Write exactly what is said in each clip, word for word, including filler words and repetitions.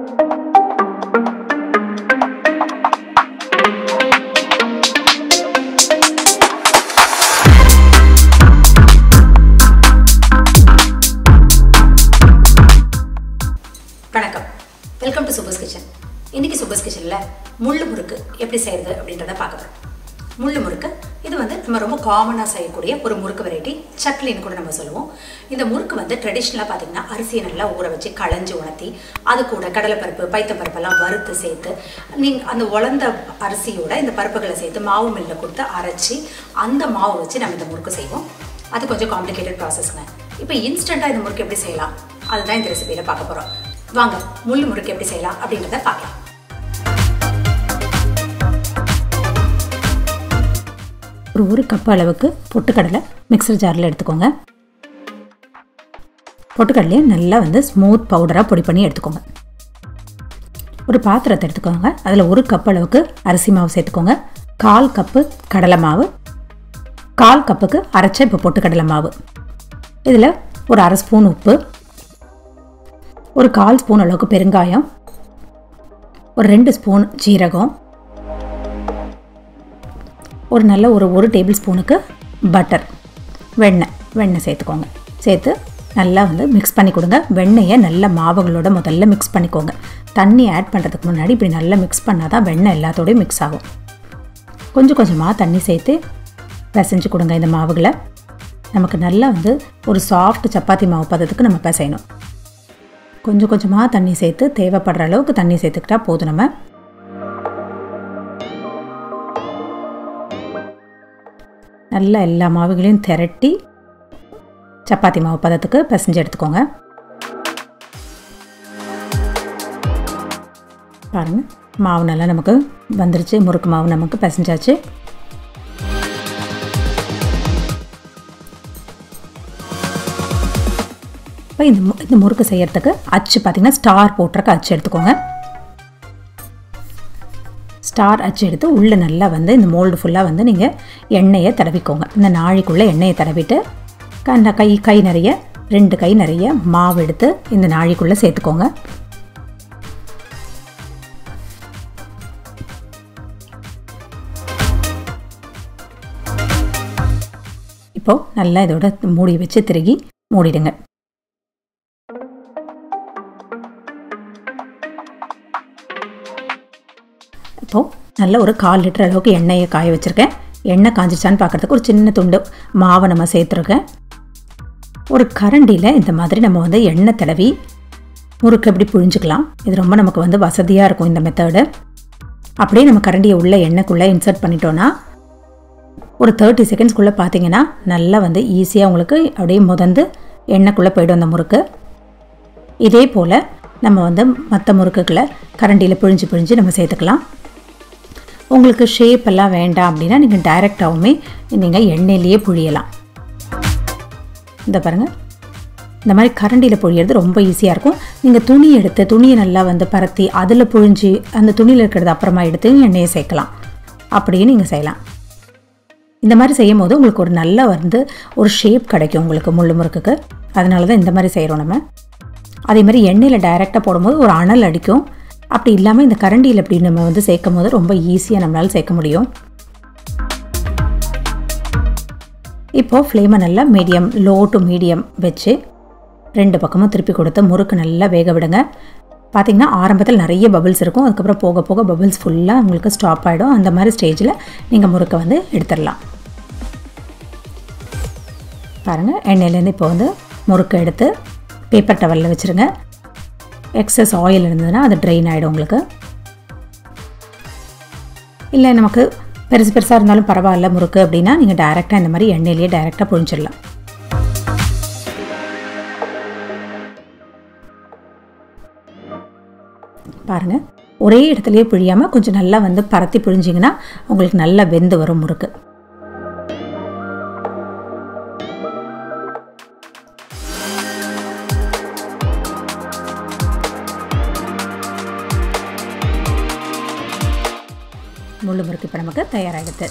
வணக்கம், welcome to சுபஸ் kitchen. இன்னைக்கு சுபஸ் கிச்சன்ல முள்ளு முறுக்கு எப்படி செய்யறது அப்படின்றத பார்க்க போறோம். முள்ளு முறுக்கு இது வந்து நம்ம ரொம்ப காமனாக செய்யக்கூடிய ஒரு முறுக்கு வெரைட்டி, சக்லின்னு கூட நம்ம சொல்லுவோம். இந்த முறுக்கு வந்து ட்ரெடிஷ்னலாக பார்த்தீங்கன்னா அரிசியை நல்லா ஊற வச்சு களைஞ்சி உணர்த்தி அது கூட கடலைப்பருப்பு பைத்தப்பருப்பெல்லாம் வறுத்து சேர்த்து நீங்கள் அந்த உலர்ந்த அரிசியோட இந்த பருப்புகளை சேர்த்து மாவு மில்லில் கொடுத்து அரைச்சி அந்த மாவு வச்சு நம்ம இந்த முறுக்கு செய்வோம். அது கொஞ்சம் காம்ப்ளிகேட்டட் ப்ராசஸ்ங்க. இப்போ இன்ஸ்டண்ட்டாக இந்த முறுக்கு எப்படி செய்யலாம் அதுதான் இந்த ரெசிபியில் பார்க்க போகிறோம். வாங்க முள்ளு முறுக்கு எப்படி செய்யலாம் அப்படின்றத பார்க்கலாம். ஒரு ஒரு கப் அளவுக்கு பொட்டுக்கடலை மிக்சர் ஜாரில் எடுத்துக்கோங்க. பொட்டுக்கடலையை நல்லா வந்து ஸ்மூத் பவுடராக பொடி பண்ணி எடுத்துக்கோங்க. ஒரு பாத்திரத்தை எடுத்துக்கோங்க. அதில் ஒரு கப் அளவுக்கு அரிசி மாவு சேர்த்துக்கோங்க. கால் கப்பு கடலை மாவு, கால் கப்புக்கு அரைச்ச இப்போ பொட்டுக்கடலை மாவு, இதில் ஒரு அரை ஸ்பூன் உப்பு, ஒரு கால் ஸ்பூன் அளவுக்கு பெருங்காயம், ஒரு ரெண்டு ஸ்பூன் ஜீரகம், ஒரு நல்ல ஒரு ஒரு டேபிள் ஸ்பூனுக்கு பட்டர், வெண்ணெய் வெண்ணெய் சேர்த்துக்கோங்க. சேர்த்து நல்லா வந்து மிக்ஸ் பண்ணி கொடுங்க. வெண்ணெயை நல்ல மாவுகளோட முதல்ல மிக்ஸ் பண்ணிக்கோங்க. தண்ணி ஆட் பண்ணுறதுக்கு முன்னாடி இப்படி நல்லா மிக்ஸ் பண்ணால் தான் வெண்ணெய் எல்லாத்தோடையும் மிக்ஸ் ஆகும். கொஞ்சம் கொஞ்சமாக தண்ணி சேர்த்து பிசைஞ்சு கொடுங்க. இந்த மாவுகளை நமக்கு நல்லா வந்து ஒரு சாஃப்ட் சப்பாத்தி மாவு பதத்துக்கு நம்ம பிசையணும். கொஞ்சம் கொஞ்சமாக தண்ணி சேர்த்து தேவைப்படுற அளவுக்கு தண்ணி சேர்த்துக்கிட்டா போதும். நம்ம நல்லா எல்லா மாவுகளையும் திரட்டி சப்பாத்தி மாவு பதத்துக்கு பிசைஞ்சு எடுத்துக்கோங்க. பாருங்கள், மாவு நல்லா நமக்கு வந்துருச்சு. முறுக்கு மாவு நமக்கு பிசைஞ்சாச்சு. இப்போ இந்த இந்த முறுக்கு செய்யறதுக்கு அச்சு பார்த்திங்கன்னா ஸ்டார் போட்டிருக்க அச்சு எடுத்துக்கோங்க. ஸ்டார் அச்சு எடுத்து உள்ளே நல்லா வந்து இந்த மோல்டு ஃபுல்லாக வந்து நீங்கள் எண்ணெயை தடவிக்கோங்க. இந்த நாழிக்குள்ளே எண்ணெயை தடவிட்டு கண்ண கை கை நிறைய ரெண்டு கை நிறைய மாவு எடுத்து இந்த நாழிக்குள்ளே சேர்த்துக்கோங்க. இப்போது நல்லா இதோட மூடி வச்சு திருகி மூடிடுங்க. இப்போது நல்ல ஒரு கால் லிட்டர் அளவுக்கு எண்ணெயை காய வச்சுருக்கேன். எண்ணெய் காஞ்சிச்சான்னு பார்க்குறதுக்கு ஒரு சின்ன துண்டு மாவை நம்ம சேர்த்துருக்கேன். ஒரு கரண்டியில் இந்த மாதிரி நம்ம வந்து எண்ணெய் தடவி முறுக்கு எப்படி புழிஞ்சிக்கலாம். இது ரொம்ப நமக்கு வந்து வசதியாக இருக்கும் இந்த மெத்தடு. அப்படியே நம்ம கரண்டியை உள்ள எண்ணெய்க்குள்ளே இன்சர்ட் பண்ணிட்டோன்னா ஒரு தேர்ட்டி செகண்ட்ஸ்குள்ளே பார்த்தீங்கன்னா நல்லா வந்து ஈஸியாக உங்களுக்கு அப்படியே முதந்து எண்ணெய்க்குள்ளே போய்டும் அந்த முறுக்கு. இதே போல் நம்ம வந்து மற்ற முறுக்குகளை கரண்டியில் பிழிஞ்சு பிழிஞ்சு நம்ம சேர்த்துக்கலாம். உங்களுக்கு ஷேப் எல்லாம் வேண்டாம் அப்படின்னா நீங்கள் டைரெக்டாகவுமே நீங்கள் எண்ணெயிலேயே புழியலாம். இந்த பாருங்கள், இந்த மாதிரி கரண்டியில் புழியறது ரொம்ப ஈஸியாக இருக்கும். நீங்கள் துணி எடுத்து துணியை நல்லா வந்து பரத்தி அதில் புழிஞ்சு அந்த துணியில் இருக்கிறது அப்புறமா எடுத்து எண்ணெயை சேர்க்கலாம். அப்படியே நீங்கள் செய்யலாம். இந்த மாதிரி செய்யும் போது உங்களுக்கு ஒரு நல்ல வந்து ஒரு ஷேப் கிடைக்கும் உங்களுக்கு முள்ளு முறுக்குக்கு. அதனால தான் இந்த மாதிரி செய்கிறோம் நம்ம. அதே மாதிரி எண்ணெயில் டைரெக்டாக போடும்போது ஒரு அனல் அடிக்கும். அப்படி இல்லாமல் இந்த கரண்டியில் இப்படி நம்ம வந்து சேர்க்கும் போது ரொம்ப ஈஸியாக நம்மளால் சேர்க்க முடியும். இப்போது ஃப்ளேமை நல்லா மீடியம் லோ டு மீடியம் வச்சு ரெண்டு பக்கமும் திருப்பி கொடுத்து முறுக்கு நல்லா வேக விடுங்க. பார்த்திங்கன்னா ஆரம்பத்தில் நிறைய பபிள்ஸ் இருக்கும். அதுக்கப்புறம் போக போக பபிள்ஸ் ஃபுல்லாக உங்களுக்கு ஸ்டாப் ஆகிடும். அந்த மாதிரி ஸ்டேஜில் நீங்கள் முறுக்கை வந்து எடுத்துடலாம். பாருங்கள், எண்ணெயிலேருந்து இப்போ வந்து முறுக்கு எடுத்து பேப்பர் டவலில் வச்சுருங்க. எக்ஸஸ் ஆயில் இருந்ததுன்னா அது ட்ரெயின் ஆகிடும் உங்களுக்கு. இல்லை நமக்கு பெருசு பெருசாக இருந்தாலும் பரவாயில்ல முறுக்கு அப்படின்னா நீங்கள் டைரெக்டாக இந்த மாதிரி எண்ணெயிலேயே டைரெக்டாக புழிஞ்சிடலாம். பாருங்கள், ஒரே இடத்துலையே புழியாமல் கொஞ்சம் நல்லா வந்து பரத்தி புழிஞ்சிங்கன்னா உங்களுக்கு நல்லா வெந்து வரும் முறுக்கு. முள்ளு முறுக்கு இப்போ நமக்கு தயாராகிடுது.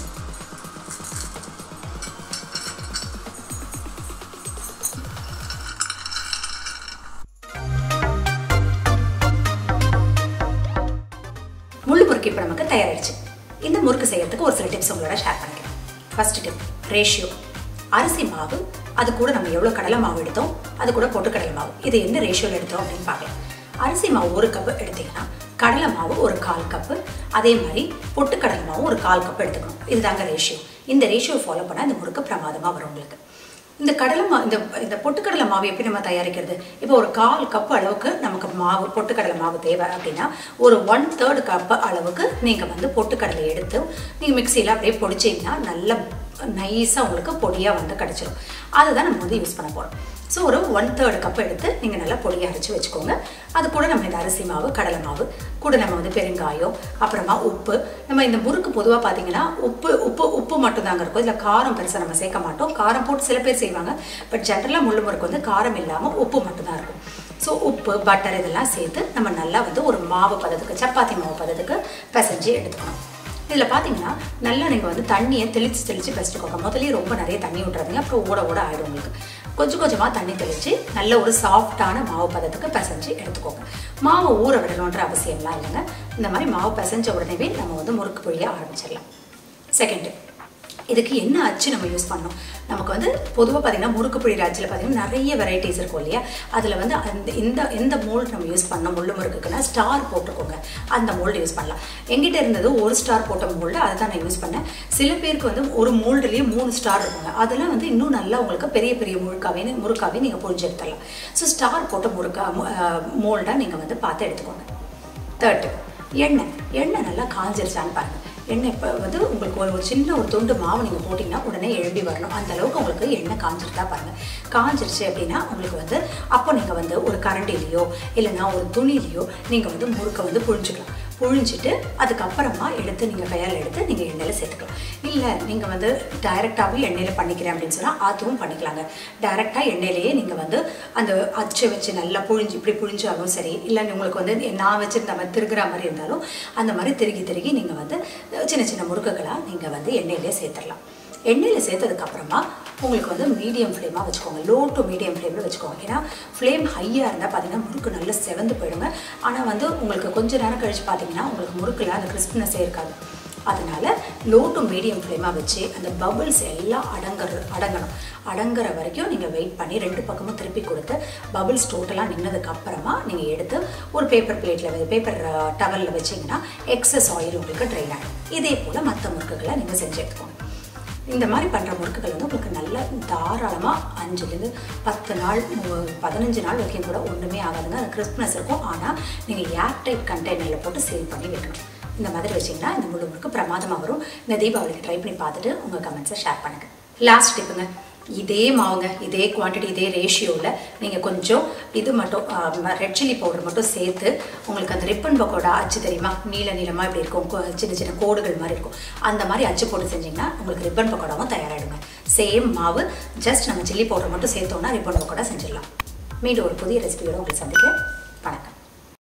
முறுக்கு இப்போ நமக்கு தயாராகிடுச்சு. இந்த முறுக்கு செய்யறதுக்கு ஒரு சில டிப்ஸ் உங்களோட ஷேர் பண்ணிக்கிறேன். First tip, ratio. அரிசி மாவு, அது கூட நம்ம எவ்வளோ கடலை மாவு எடுத்தோம், அது கூட பொட்டுக்கடலை மாவு, இது என்ன ரேஷியோவில் எடுத்தோம் அப்படின்னு பார்க்கலாம். அரிசி மாவு ஒரு கப்பு எடுத்தீங்கன்னா கடலை மாவு ஒரு கால் கப்பு, அதே மாதிரி பொட்டுக்கடலை மாவு ஒரு கால் கப்பு எடுத்துக்கணும். இதுதாங்க ரேஷியோ. இந்த ரேஷியோ ஃபாலோ பண்ணால் இந்த முறுக்கு பிரமாதமாக வரும் உங்களுக்கு. இந்த கடலை மா இந்த இந்த பொட்டுக்கடலை மாவு எப்படி நம்ம தயாரிக்கிறது? இப்போ ஒரு கால் கப்பு அளவுக்கு நமக்கு மாவு பொட்டுக்கடலை மாவு தேவை அப்படின்னா ஒரு ஒன் தேர்ட் கப்பு அளவுக்கு நீங்கள் வந்து பொட்டுக்கடலை எடுத்து நீங்கள் மிக்சியில் அப்படியே பொடிச்சிங்கன்னா நல்ல நைஸாக உங்களுக்கு பொடியாக வந்து கிடச்சிடும். அதை தான் நம்ம வந்து யூஸ் பண்ண போகிறோம். ஸோ ஒரு ஒன் தேர்ட் கப் எடுத்து நீங்கள் நல்லா பொடியை அரைச்சி வச்சுக்கோங்க. அது கூட நம்ம இந்த அரிசி மாவு, கடலை மாவு கூட நம்ம வந்து பெருங்காயம், அப்புறமா உப்பு. நம்ம இந்த முறுக்கு பொதுவாக பார்த்தீங்கன்னா உப்பு உப்பு உப்பு மட்டும் தாங்க இருக்கும். இதில் காரம் பெருசாக நம்ம சேர்க்க மாட்டோம். காரம் போட்டு சில பேர் செய்வாங்க. பட் ஜென்ரலாக முள்ளு முறுக்கு வந்து காரம் இல்லாமல் உப்பு மட்டும்தான் இருக்கும். ஸோ உப்பு, பட்டர் இதெல்லாம் சேர்த்து நம்ம நல்லா வந்து ஒரு மாவு பதத்துக்கு, சப்பாத்தி மாவு பதத்துக்கு பிசைஞ்சு எடுத்துக்கணும். இதில் பார்த்தீங்கன்னா நல்லா நீங்கள் வந்து தண்ணியை தெளித்து தெளித்து பிசைச்சுக்கோங்க. முதலே ரொம்ப நிறைய தண்ணி விட்றாதீங்க, அப்புறம் ஓட ஓட ஆகிடும் உங்களுக்கு. கொஞ்சம் கொஞ்சமாக தண்ணி தெளித்து நல்ல ஒரு சாஃப்டான மாவு பதத்துக்கு பிசைஞ்சு எடுத்துக்கோங்க. மாவு ஊற விடணுன்ற அவசியம்லாம் இல்லைங்க. இந்த மாதிரி மாவு பிசைஞ்ச உடனே நம்ம வந்து முறுக்கு பொழிய ஆரம்பிச்சிடலாம். செகண்டு, இதுக்கு என்ன அச்சு நம்ம யூஸ் பண்ணணும்? நமக்கு வந்து பொதுவாக பார்த்தீங்கன்னா முறுக்கு பிழிகிற அச்சில் பார்த்தீங்கன்னா நிறைய வெரைட்டிஸ் இருக்கும் இல்லையா? அதில் வந்து அந்த இந்த எந்த மோல்டு நம்ம யூஸ் பண்ணோம் முள்ளு முறுக்குக்குன்னா ஸ்டார் போட்டுக்கோங்க. அந்த மோல்டு யூஸ் பண்ணலாம். எங்கிட்ட இருந்தது ஒரு ஸ்டார் போட்ட மோல்டு, அதை தான் நான் யூஸ் பண்ணேன். சில பேருக்கு வந்து ஒரு மோல்டுலேயே மூணு ஸ்டார் இருக்குங்க. அதெல்லாம் வந்து இன்னும் நல்லா உங்களுக்கு பெரிய பெரிய முறுக்காவே முறுக்காவே நீங்கள் புரிஞ்சு எடுத்துடலாம். ஸோ ஸ்டார் போட்ட முறுக்கா மோல்டாக நீங்கள் வந்து பார்த்து எடுத்துக்கோங்க. தேர்ட், எண்ணெய். எண்ணெய் நல்லா காஞ்சிருச்சான்னு பாருங்கள். எண்ணெய் இப்போ வந்து உங்களுக்கு ஒரு ஒரு சின்ன ஒரு துண்டு மாவு நீங்கள் போட்டிங்கன்னா உடனே எழுப்பி வரணும். அந்த அளவுக்கு உங்களுக்கு எண்ணெய் காஞ்சிருந்தா பாருங்கள். காஞ்சிருச்சு அப்படின்னா உங்களுக்கு வந்து அப்போ நீங்கள் வந்து ஒரு கரண்டிலேயோ இல்லைன்னா ஒரு துணிலேயோ நீங்கள் வந்து முறுக்கை வந்து புழிஞ்சிக்கலாம். புழிஞ்சிட்டு அதுக்கப்புறமா எடுத்து நீங்கள் கையால் எடுத்து நீங்கள் எண்ணெயில் சேர்த்துக்கலாம். இல்லை நீங்கள் வந்து டைரெக்டாகவே எண்ணெயில் பண்ணிக்கிறேன் அப்படின்னு சொன்னால் அதுவும் பண்ணிக்கலாங்க. டைரெக்டாக எண்ணெயிலேயே நீங்கள் வந்து அந்த அச்சை வச்சு நல்லா புழிஞ்சு இப்படி புழிஞ்சாலும் சரி, இல்லை உங்களுக்கு வந்து நான் வச்சுருந்த மாதிரி திருகிற மாதிரி இருந்தாலும் அந்த மாதிரி திருகி திருகி நீங்கள் வந்து சின்ன சின்ன முறுக்குகளாக நீங்கள் வந்து எண்ணெயிலே சேர்த்துடலாம். எண்ணெயில் சேர்த்ததுக்கப்புறமா உங்களுக்கு வந்து மீடியம் ஃப்ளேமாக வச்சுக்கோங்க. லோ டு மீடியம் ஃப்ளேமில் வச்சுக்கோங்க. ஏன்னா ஃப்ளேம் ஹையாக இருந்தால் பார்த்தீங்கன்னா முறுக்கு நல்லா செவந்து போயிடுங்க. ஆனால் வந்து உங்களுக்கு கொஞ்சம் நேரம் கழித்து பார்த்தீங்கன்னா உங்களுக்கு முறுக்கில் அந்த கிறிஸ்பினஸே இருக்காது. அதனால் லோ டு மீடியம் ஃப்ளேமாக வச்சு அந்த பபிள்ஸ் எல்லாம் அடங்குற அடங்கணும் அடங்குற வரைக்கும் நீங்கள் வெயிட் பண்ணி ரெண்டு பக்கமும் திருப்பி கொடுத்து பபிள்ஸ் டோட்டலாக நின்னதுக்கப்புறமா நீங்கள் எடுத்து ஒரு பேப்பர் பிளேட்டில் பேப்பர் டவலில் வச்சிங்கன்னா எக்ஸஸ் ஆயில் உங்களுக்கு ட்ரைன் ஆகிடும். இதே போல் மற்ற முறுக்குகளை நீங்கள் செஞ்சு எடுத்துக்கோங்க. இந்த மாதிரி பண்ணுற முறுக்குகள் வந்து உங்களுக்கு நல்ல தாராளமாக அஞ்சுலேருந்து பத்து நாள் பதினஞ்சு நாள் வரைக்கும் கூட ஒன்றுமே ஆகாதுங்க. அது கிறிஸ்பினஸ் இருக்கும். ஆனால் நீங்கள் ஏர் டைட் கண்டெய்னரில் போட்டு சேல் பண்ணி வைக்கணும். இந்த மாதிரி வச்சிங்கன்னா இந்த முழு முறுக்கு பிரமாதமாக வரும். இந்த தீபாவளிக்கு ட்ரை பண்ணி பார்த்துட்டு உங்கள் கமெண்ட்ஸை ஷேர் பண்ணுங்கள். லாஸ்ட் டிப்புங்க, இதே மாவுங்க, இதே குவான்டிட்டி, இதே ரேஷியோவில் நீங்கள் கொஞ்சம் இது மட்டும் ரெட் சில்லி பவுடர் மட்டும் சேர்த்து உங்களுக்கு அந்த ரிப்பன் பக்கோடா அச்சு தெரியுமா, நீள நீளமாக இப்படி இருக்கும், சின்ன சின்ன கோடுகள் மாதிரி இருக்கும், அந்த மாதிரி அச்சு போட்டு செஞ்சிங்கன்னா உங்களுக்கு ரிப்பன் பக்கோடாவும் தயாராகிடுங்க. சேம் மாவு, ஜஸ்ட் நம்ம சில்லி பவுடர் மட்டும் சேர்த்தோன்னா ரிப்பன் பக்கோடா செஞ்சிடலாம். மீண்டும் ஒரு புதிய ரெசிபியோட உங்களுக்கு சந்திக்கிறேன்.